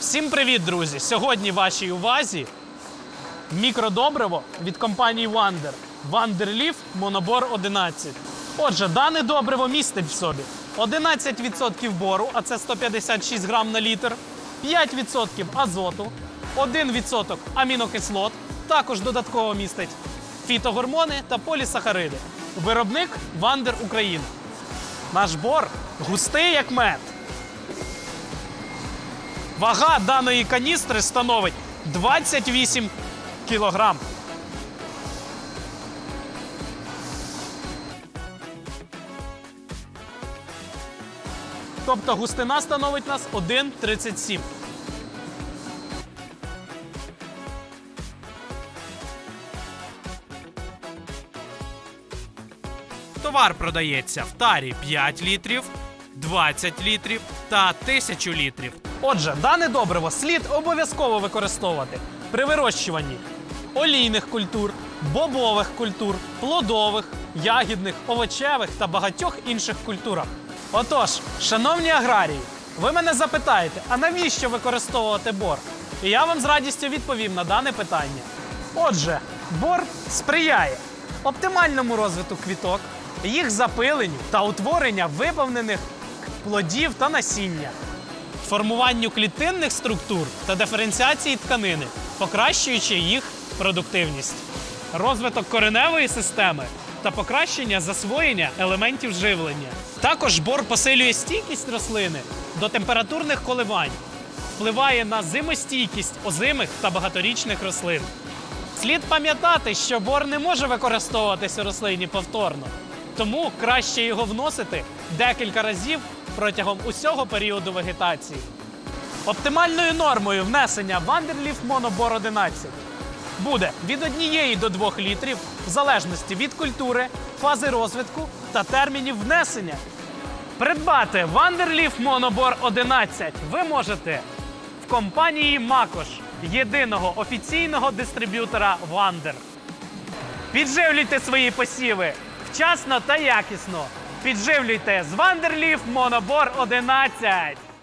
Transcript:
Всім привіт, друзі! Сьогодні вашій увазі мікродобриво від компанії Wander. Wander Leaf Монобор 11. Отже, дане добриво містить в собі 11% бору, а це 156 грам на літр, 5% азоту, 1% амінокислот, також додатково містить фітогормони та полісахариди. Виробник Wander Україна. Наш бор густий як мед. Вага даної каністри становить 28 кг. Тобто густина становить у нас 1,37. Товар продається в тарі 5 літрів, 20 літрів та 1000 літрів. Отже, дане добриво слід обов'язково використовувати при вирощуванні олійних культур, бобових культур, плодових, ягідних, овочевих та багатьох інших культурах. Отож, шановні аграрії, ви мене запитаєте, а навіщо використовувати бор? І я вам з радістю відповім на дане питання. Отже, бор сприяє оптимальному розвитку квіток, їх запиленню та утворенню виповнених плодів та насіння, формуванню клітинних структур та диференціації тканини, покращуючи їх продуктивність, розвиток кореневої системи та покращення засвоєння елементів живлення. Також бор посилює стійкість рослини до температурних коливань, впливає на зимостійкість озимих та багаторічних рослин. Слід пам'ятати, що бор не може використовуватися у рослині повторно, тому краще його вносити декілька разів протягом усього періоду вегетації. Оптимальною нормою внесення Wander Leaf Монобор 11 буде від 1 до 2 літрів в залежності від культури, фази розвитку та термінів внесення. Придбати Wander Leaf Монобор 11 ви можете в компанії Макош, єдиного офіційного дистриб'ютора Wander. Підживлюйте свої посіви вчасно та якісно. Підживлюйте з Wander Leaf Монобор 11.